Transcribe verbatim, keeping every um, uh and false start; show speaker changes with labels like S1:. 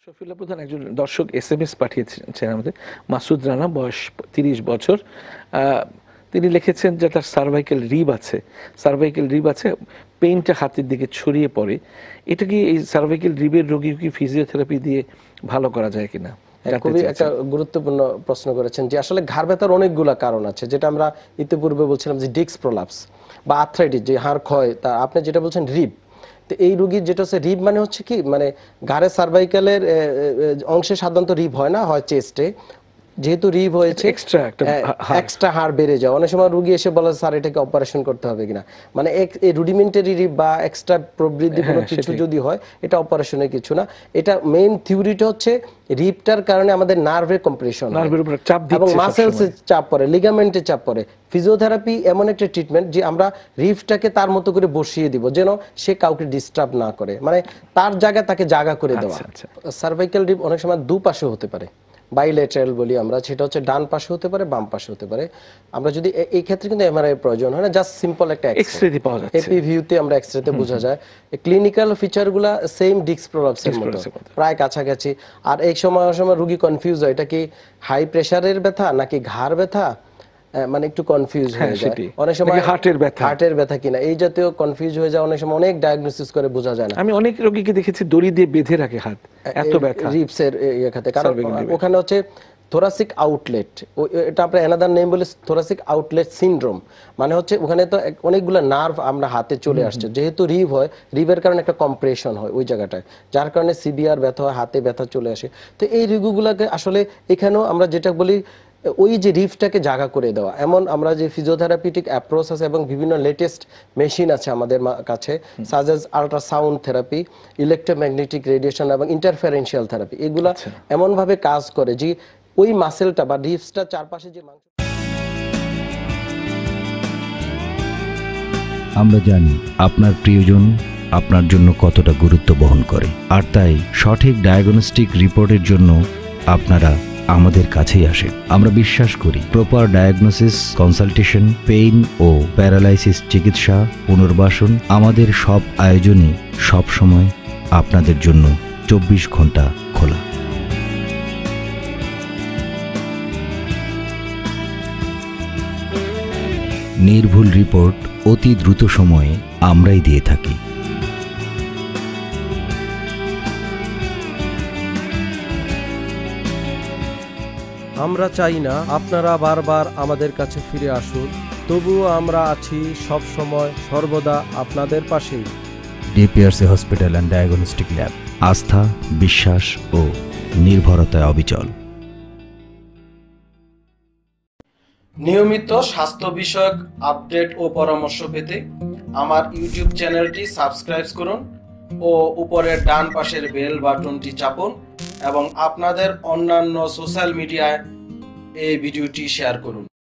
S1: শফিউল্লাহ প্রধান একজন দর্শক এস এম এস পাঠিয়েছেন আমাদের, মাসুদ রানা, বয়স তিরিশ বছর। তিনি লিখেছেন যে তার সার্ভাইকেল রিব আছে, সার্ভাইকেল রিব আছে, পেইনটা হাতের দিকে ছড়িয়ে পড়ে। এটা কি এই সার্ভাইকেল রিবের রোগী কি ফিজিওথেরাপি দিয়ে ভালো করা যায় কিনা?
S2: খুবই একটা গুরুত্বপূর্ণ প্রশ্ন করেছেন যে আসলে ঘাড় ব্যথার অনেকগুলো কারণ আছে, যেটা আমরা ইতিপূর্বে বলছিলাম যে ডিস্ক প্রলাপস বা আর্থ্রাইটিস, যে হাড় ক্ষয়। তা আপনি যেটা বলছেন রিব, তো এই রোগীর যেটা হচ্ছে রিব মানে হচ্ছে কি, মানে ঘাড়ের সার্ভাইকেলের অংশে সাধারণত রিব হয় না, হয় চেস্টে। যেহেতু রিব হয়েছে
S1: এক্সট্রা
S2: এক্সট্রা হাড় বেড়ে যায়। অনেক সময় রোগী এসে বলে স্যার এটাকে অপারেশন করতে হবে কিনা, মানে এই রুডিমেন্টারি রিব বা এক্সট্রা প্রবৃদ্ধি কোনো কিছু যদি হয় এটা অপারেশনের কিছু না। এটা মেইন থিওরিটা হচ্ছে রিবটার কারণে আমাদের নার্ভের কম্প্রেশন,
S1: নার্ভের উপর চাপ দিচ্ছে
S2: এবং মাসেলসে চাপ পড়ে, লিগামেন্টে চাপ পড়ে। ফিজিওথেরাপি এমন একটা ট্রিটমেন্ট যে আমরা রিবটাকে তার মতো করে বসিয়ে দিব যেন সে কাউকে ডিস্টার্ব না করে, মানে তার জায়গায় তাকে জায়গা করে দেওয়া। সার্ভাইকাল রিব অনেক সময় দুপাশে হতে পারে, বাইলেটারাল বলি আমরা, সেটা হচ্ছে ডান পাশে হতে পারে, বাম পাশে হতে পারে। আমরা যদি এই ক্ষেত্রে কিন্তু এমআরআই প্রয়োজন হয় না, জাস্ট সিম্পল একটা
S1: এক্সরে পাওয়া যাচ্ছে,
S2: এপি ভিউতে আমরা এক্সরেতে বোঝা যায়। ক্লিনিক্যাল ফিচারগুলো সেম ডিস্ক প্রলাপসের মতো প্রায় কাছাকাছি। আর এই সময় সময় রোগী কনফিউজ হয় এটা কি হাই প্রেসারের ব্যথা নাকি ঘাড় ব্যথা, মানে একটু কনফিউজ হয়ে যায়। অনেক সময়
S1: হার্টের ব্যথা,
S2: হার্টের ব্যথা কিনা এই জাতীয় কনফিউজ হয়ে যায়। অনেক সময় অনেক ডায়াগনোসিস করে বোঝা যায় না।
S1: আমি অনেক রোগীকে দেখেছি দড়ি দিয়ে বেঁধে রাখে হাত, এত ব্যথা
S2: রিবসের ইয়াতে, কারণ ওখানে হচ্ছে থোরাসিক আউটলেট, এটা আমরা অ্যানাদার নেম বলি থোরাসিক আউটলেট সিনড্রোম। মানে হচ্ছে ওখানে তো অনেকগুলো নার্ভ আমরা হাতে চলে আসছে, যেহেতু রিব হয়, রিবের কারণে একটা কম্প্রেশন হয় ওই জায়গাটায়, যার কারণে সিভিয়ার ব্যথা হয়, হাতে ব্যথা চলে আসে। তো এই রোগগুলোকে আসলে এখানেও আমরা যেটা বলি ওই যে রিফটাকে জায়গা করে দেওয়া। এমন আমরা যে ফিজিওথেরাপিটিক অ্যাপ্রোচ আছে এবং বিভিন্ন লেটেস্ট মেশিন আছে আমাদের কাছে, such as ultrasound therapy, electromagnetic radiation এবং ইন্টারফারেন্সিয়াল থেরাপি, এগুলা এমনভাবে কাজ করে যে ওই মাসেলটা বা রিফসটা চারপাশে যে মাংস।
S3: আমরা জানি আপনার প্রিয়জন আপনার জন্য কতটা গুরুত্ব বহন করে, আর তাই সঠিক ডায়াগনস্টিক রিপোর্টের জন্য আপনারা আমাদের কাছেই আসে। আমরা বিশ্বাস করি প্রপার ডায়াগনোসিস, কনসালটেশন, পেইন ও প্যারালাইসিস চিকিৎসা, পুনর্বাসন, আমাদের সব আয়োজনই সব সময় আপনাদের জন্য চব্বিশ ঘন্টা খোলা। নির্ভুল রিপোর্ট অতি দ্রুত সময়ে আমরাই দিয়ে থাকি।
S2: আমরা চাই না আপনারা বারবার আমাদের কাছে ফিরে আসুন, তবুও আমরা আছি সব সময় সর্বদা আপনাদের পাশেই।
S3: DPRC hospital and diagnostic lab, আস্থা, বিশ্বাস ও নির্ভরতায় অবিচল।
S2: নিয়মিত স্বাস্থ্য বিষয়ক আপডেট ও পরামর্শ পেতে আমার ইউটিউব চ্যানেলটি সাবস্ক্রাইব করুন ও উপরের ডান পাশের বেল বাটনটি চাপুন, এবং আপনাদের অন্যান্য সোশ্যাল মিডিয়ায় এই ভিডিওটি শেয়ার করুন।